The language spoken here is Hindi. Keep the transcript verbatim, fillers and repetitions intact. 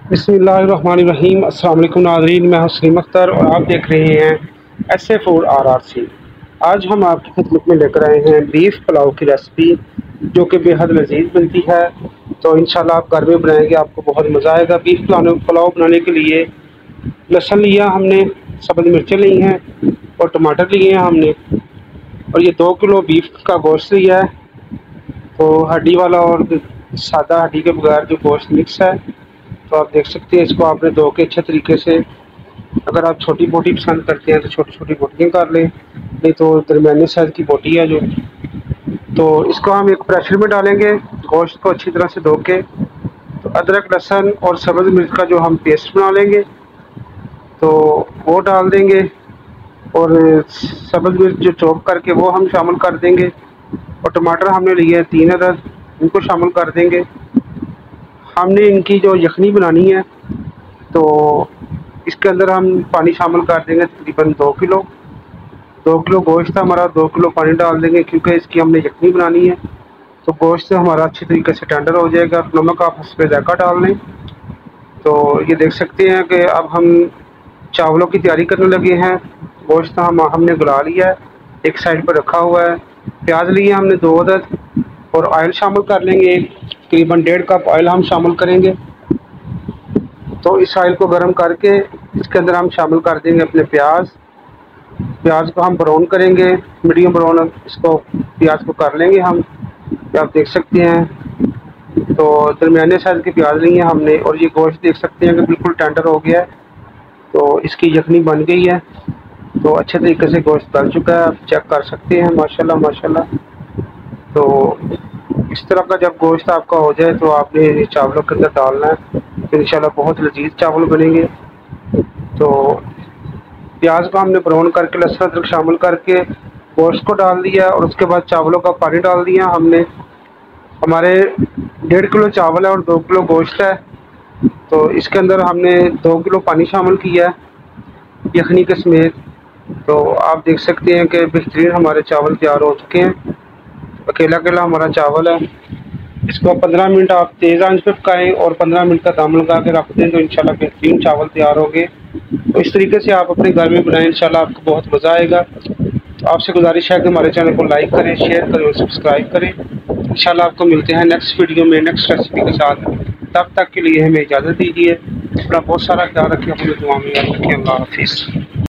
बिस्मिल्लाहिर्रहमानिर्रहीम। अस्सलाम वालेकुम नाज़रीन, मैं हूं सलीम अख्तर और आप देख रहे हैं S A food R R C. आज हम आपकी खिदमत में लेकर आए हैं बीफ पुलाव की रेसिपी, जो कि बेहद लजीज बनती है। तो इंशाल्लाह आप घर में बनाएंगे, आपको बहुत मज़ा आएगा। बीफ पुलाव पुलाव बनाने के लिए लहसुन लिया हमने, सब्ज़ मिर्चें ली हैं और टमाटर लिए हैं हमने, और ये दो किलो बीफ का गोश्त लिया है। तो हड्डी वाला और सादा हड्डी के बगैर जो गोश्त मिक्स है, तो आप देख सकते हैं। इसको आपने धो के अच्छे तरीके से, अगर आप छोटी बोटी पसंद करते हैं तो छोटी छोटी बोटियाँ कर लें, नहीं तो दरमियाने साइज़ की बोटी है जो। तो इसको हम एक प्रेशर में डालेंगे, गोश्त को अच्छी तरह से धो के। तो अदरक लहसुन और सब्ज़ मिर्च का जो हम पेस्ट बना लेंगे, तो वो डाल देंगे, और सब्ज़ मिर्च जो चॉप करके वो हम शामिल कर देंगे, और टमाटर हमने लिए हैं तीन अदद, इनको शामिल कर देंगे। हमने इनकी जो यखनी बनानी है, तो इसके अंदर हम पानी शामिल कर देंगे तकरीबन दो किलो दो किलो गोश्त हमारा, दो किलो पानी डाल देंगे, क्योंकि इसकी हमने यखनी बनानी है। तो गोश्त से हमारा अच्छी तरीके से टेंडर हो जाएगा। नमक आप हस्बे ज़ायक़ा डाल लें। तो ये देख सकते हैं कि अब हम चावलों की तैयारी करने लगे हैं। गोश्त हम हमने गला लिया है, एक साइड पर रखा हुआ है। प्याज लिए हमने दो अदद, और ऑयल शामिल कर लेंगे, तकरीबन डेढ़ कप ऑयल हम शामिल करेंगे। तो इस ऑयल को गर्म करके इसके अंदर हम शामिल कर देंगे अपने प्याज। प्याज को हम ब्राउन करेंगे, मीडियम ब्राउन इसको प्याज को कर लेंगे हम। आप देख सकते हैं, तो दरमियाने साइज़ के प्याज लिए हैं हमने, और ये गोश्त देख सकते हैं कि बिल्कुल टेंडर हो गया है। तो इसकी यखनी बन गई है, तो अच्छे तरीके से गोश्त गल चुका है, आप चेक कर सकते हैं। माशाल्लाह माशाल्लाह। तो इस तरह का जब गोश्त आपका हो जाए, तो आपने ये चावलों के अंदर डालना है, तो इंशाल्लाह बहुत लजीज चावल बनेंगे। तो प्याज को हमने ब्राउन करके लहसुन अदरक शामिल करके गोश्त को डाल दिया, और उसके बाद चावलों का पानी डाल दिया हमने। हमारे डेढ़ किलो चावल है और दो किलो गोश्त है, तो इसके अंदर हमने दो किलो पानी शामिल किया है यखनी के समेत। तो आप देख सकते हैं कि बेहतरीन हमारे चावल तैयार हो चुके हैं। अकेला अकेला हमारा चावल है। इसको पंद्रह मिनट आप तेज़ आंच पे पकाएं और पंद्रह मिनट का दम लगा के रख दें, तो इंशाल्लाह बेहतरीन चावल तैयार होंगे। तो इस तरीके से आप अपने घर में बनाएं, इंशाल्लाह आपको बहुत मज़ा आएगा। तो आपसे गुजारिश है कि हमारे चैनल को लाइक करें, शेयर करें और सब्सक्राइब करें। इंशाल्लाह आपको मिलते हैं नेक्स्ट वीडियो में नेक्स्ट रेसिपी के साथ। तब तक के लिए हमें इजाज़त दीजिए। अपना बहुत सारा ख्याल रखिए, अपनी दुआ में याद रखिए। अल्लाह हाफिज़।